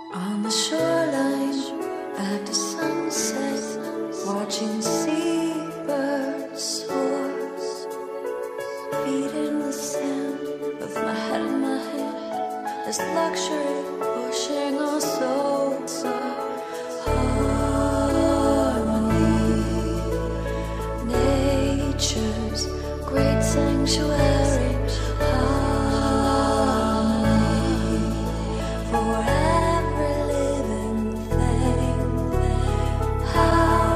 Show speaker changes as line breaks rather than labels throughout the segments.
On the shoreline after sunset, watching seabirds soar, beating the sand with my head in my hand. This luxury pushing our souls up. Harmony, nature's great sanctuary. Harmony for every living thing. How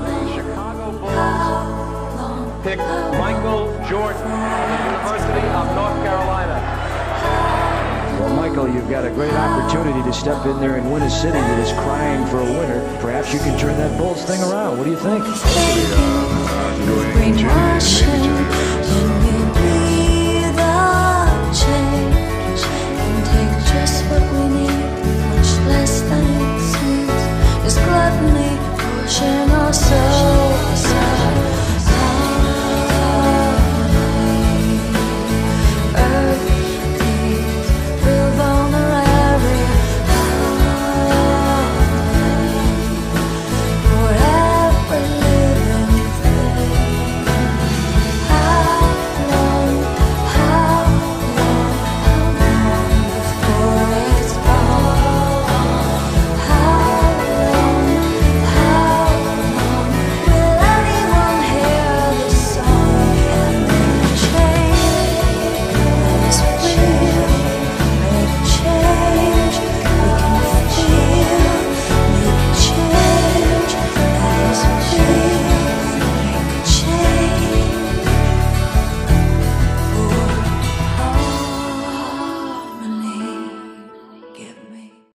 long
pick Michael Jordan of the University of North Carolina.
Well, Michael, you've got a great opportunity to step in there and win a city that is crying for a winner. Perhaps you can turn that Bulls thing around. What do you think?
brainwashing?